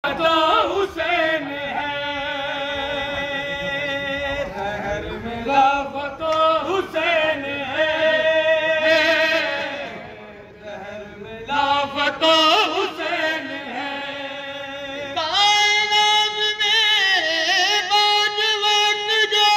तो हुसैन है, शहर में लाफतो हुसैन है, शहर में लाफतो हुसैन है। कायनात में पांच वक्त जो,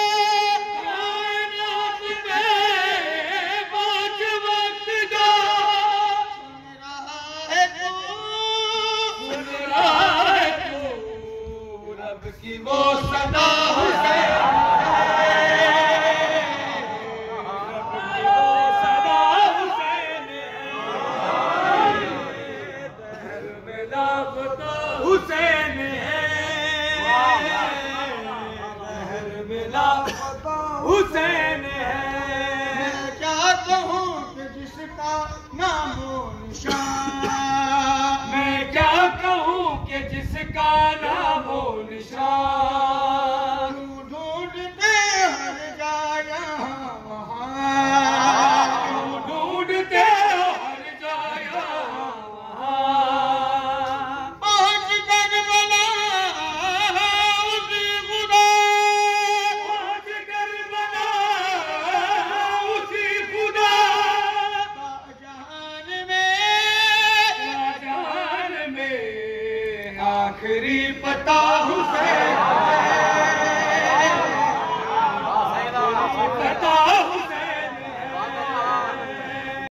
कायनात में पांच वक्त जो सुन रहा है तू, सुन रहा है तू, रब की वो सदा हुसैन है, रब की वो सदा हुसैन है, दहर में लापता हुसैन है, दहर में लापता हुसैन है। मैं क्या कहूँ कि जिसका नामो निशान, मैं क्या कहूँ कि जिसका नामो निशान, ढूंढते हर जाया वहाँ, ढूंढते हर जाया वहाँ, पहुँच कर बना उसी खुदा, पहुँच कर बना उसी खुदा, जहान में आखिरी पता हुसैन।